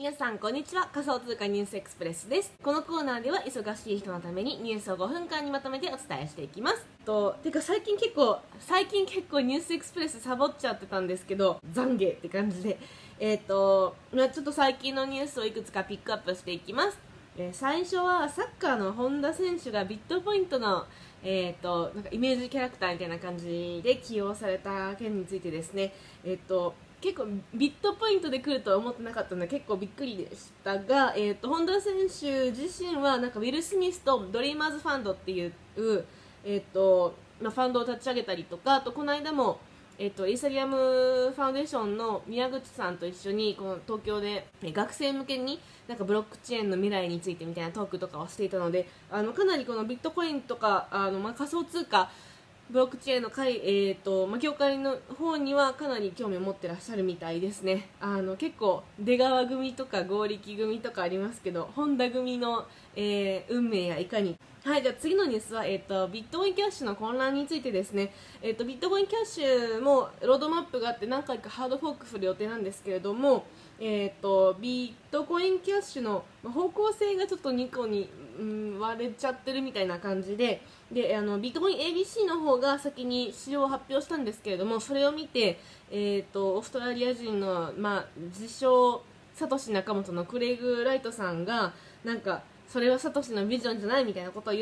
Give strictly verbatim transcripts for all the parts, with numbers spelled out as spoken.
皆さんこんにちは。仮想通貨ニュースエクスプレスです。このコーナーでは忙しい人のためにニュースをごふんかんにまとめてお伝えしていきます。とてか最近結構最近結構ニュースエクスプレスサボっちゃってたんですけど、懺悔って感じでえっ、ー、とまあちょっと最近のニュースをいくつかピックアップしていきます。えー、最初はサッカーの本田選手がビットポイントのえー、となんかイメージキャラクターみたいな感じで起用された件についてですね、えー、と結構ビットポイントで来るとは思ってなかったので結構びっくりでしたが、えー、と本田選手自身はなんかウィル・スミスとドリーマーズファンドっていう、えーとまあ、ファンドを立ち上げたりとか、あとこの間もえっと、イーサリアムファウンデーションの宮口さんと一緒にこの東京で学生向けになんかブロックチェーンの未来についてみたいなトークとかをしていたので、あのかなりこのビットコインとかあの、まあ、仮想通貨ブロックチェーンの会、えーとまあ、業界の方にはかなり興味を持ってらっしゃるみたいですね。あの結構出川組とか合力組とかありますけど、本田組の、えー、運命やいかに。はい、じゃあ次のニュースは、えーと、ビットコインキャッシュの混乱についてですね。えーと、ビットコインキャッシュもロードマップがあって何回かハードフォークする予定なんですけれども、えーと、ビットコインキャッシュの方向性がちょっとにこに、うん、割れちゃってるみたいな感じで、であのビットコイン エービーシー の方が先に仕様を発表したんですけれども、それを見て、えーと、オーストラリア人の、まあ、自称サトシ仲本のクレイグ・ライトさんがなんかそれはサトシのビジョンじゃないみたいなことを言って、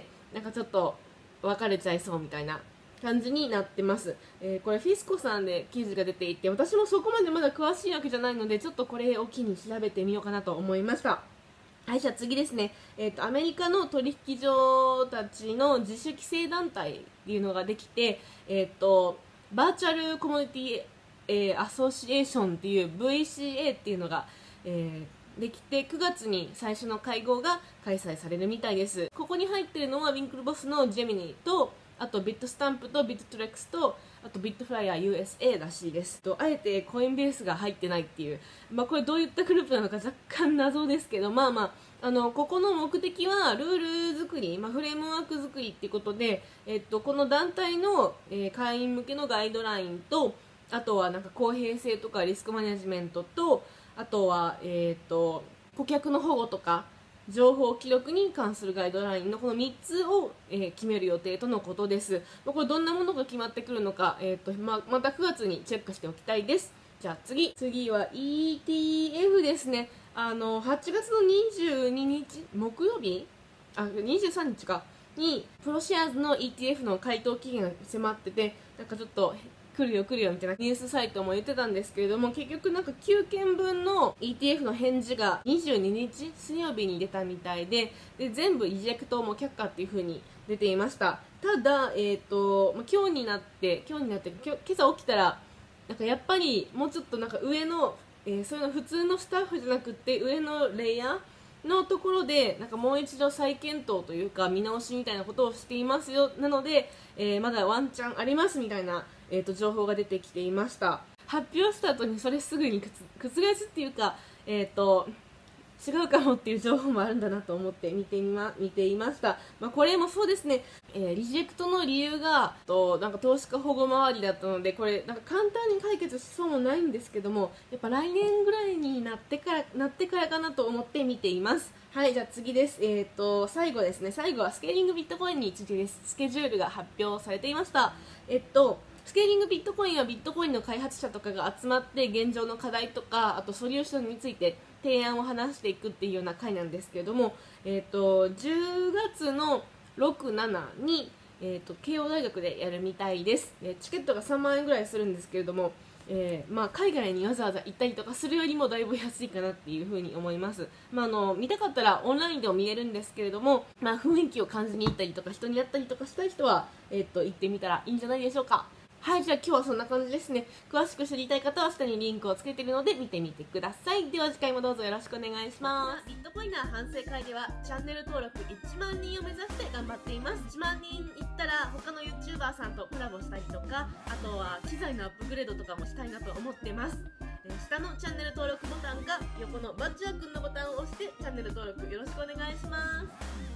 なんかちょっと別れちゃいそうみたいな感じになってます。えー、これフィスコさんで記事が出ていて、私もそこまでまだ詳しいわけじゃないのでちょっとこれを機に調べてみようかなと思いました。はい、じゃあ次ですね。えーと、アメリカの取引所たちの自主規制団体っていうのができて、えーと、バーチャルコミュニティ、えー、アソシエーションっていう ブイシーエー っていうのが、えーできてくがつに最初の会合が開催されるみたいです。ここに入っているのはウィンクルボスのジェミニーと、あとビットスタンプとビットトレックスと、あとビットフライヤー ユーエスエー らしいです。とあえてコインベースが入ってないっていう、まあ、これどういったグループなのか若干謎ですけど、まあまああのここの目的はルール作り、まあ、フレームワーク作りっていうことで、えっと、この団体の、えー、会員向けのガイドラインと、あとはなんか公平性とかリスクマネジメントと、あとは、えー、と顧客の保護とか情報記録に関するガイドラインのこのみっつを、えー、決める予定とのことです。これどんなものが決まってくるのか、えーとままたくがつにチェックしておきたいです。じゃあ次次は イーティーエフ ですね。あのはちがつのにじゅうににち木曜日あにじゅうさんにちかにプロシェアーズの イーティーエフ の回答期限が迫ってて、なんかちょっと来るよ来るよみたいなニュースサイトも言ってたんですけれども、結局なんかきゅうけんぶんの イーティーエフ の返事がにじゅうににち水曜日に出たみたいで、で全部イジェクトも却下っていう風に出ていました。ただ、えーとまあ、今日になって今日になって今日今朝起きたらなんかやっぱりもうちょっとなんか上の、えー、そういうの普通のスタッフじゃなくて上のレイヤーのところでなんかもう一度再検討というか見直しみたいなことをしていますよ、なので、えー、まだワンチャンありますみたいな、えー、と情報が出てきていました。発表した後にそれすぐに覆すっていうか、えー、と違うかもっていう情報もあるんだなと思って見てみま見ていました。まあ、これもそうですね、えー、リジェクトの理由がとなんか投資家保護周りだったので、これなんか簡単に解決しそうもないんですけども、やっぱ来年ぐらいになってからなってからかなと思って見ています。はい、じゃあ次です。えーと最後ですね。最後はスケーリングビットコインについてです。スケジュールが発表されていました。えっとスケーリングビットコインはビットコインの開発者とかが集まって現状の課題とか、あとソリューションについて提案を話していくっていうような回なんですけれども、えー、とじゅうがつのろく、しちに、えー、と慶応大学でやるみたいです。えー、チケットがさんまんえんぐらいするんですけれども、えーまあ、海外にわざわざ行ったりとかするよりもだいぶ安いかなっていう風に思います。まあ、あの見たかったらオンラインでも見えるんですけれども、まあ、雰囲気を感じに行ったりとか人にやったりとかしたい人は、えー、と行ってみたらいいんじゃないでしょうか。はい、じゃあ今日はそんな感じですね。詳しく知りたい方は下にリンクをつけているので見てみてください。では次回もどうぞよろしくお願いします。ビットコイナー反省会ではチャンネル登録いちまんにんを目指して頑張っています。いちまんにんいったら他の YouTuber さんとコラボしたりとか、あとは機材のアップグレードとかもしたいなと思ってます。下のチャンネル登録ボタンか横のバッジワークのボタンを押してチャンネル登録よろしくお願いします。